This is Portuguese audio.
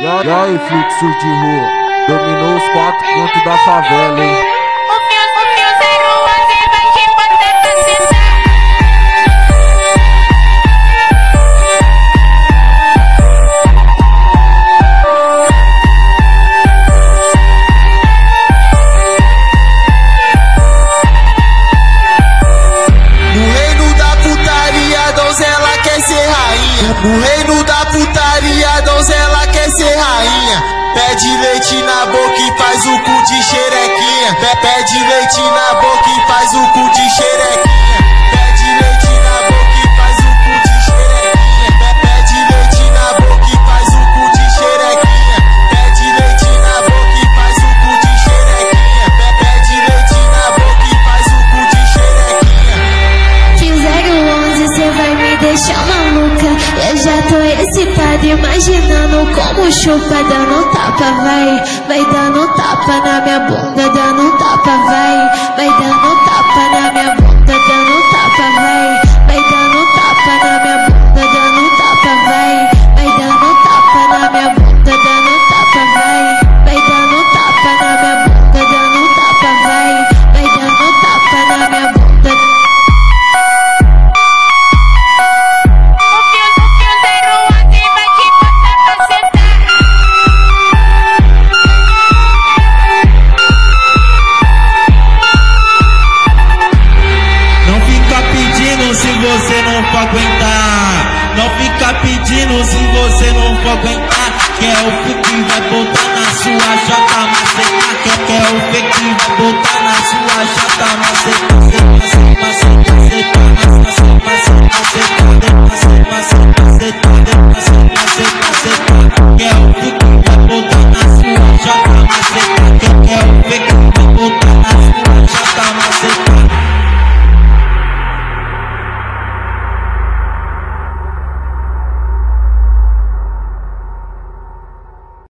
E aí, fluxo de rua, dominou os 4 pontos da favela, hein? No reino da putaria, a donzela quer ser rainha. Pede leite na boca e faz o cu de xerequinha. Pede leite na boca e faz o cu de xerequinha. Pede leite na boca e faz o cu de xerequinha. Pede leite na boca e faz o cu de xerequinha. Pede leite na boca e faz o cu de xerequinha. Pede leite na boca e faz o cu de xerequinha. Que 011 cê vai me deixar maluca. Eu já tô excitada, imaginando como chupa. Dando tapa, vai dando tapa na minha bunda. Dando tapa, vai dando tapa na minha bunda. Dando tapa, vai dando tapa na minha bunda. Dando tapa, vai dando tapa na minha bunda. Dando tapa, vai dando tapa na minha bunda. Dando tapa, vai dando tapa na minha bunda. Se você não for aguentar, não fica pedindo se você não for aguentar. Quer o fake que vai botar na sua chata maceta. Quer o fake que vai botar na sua chata maceta.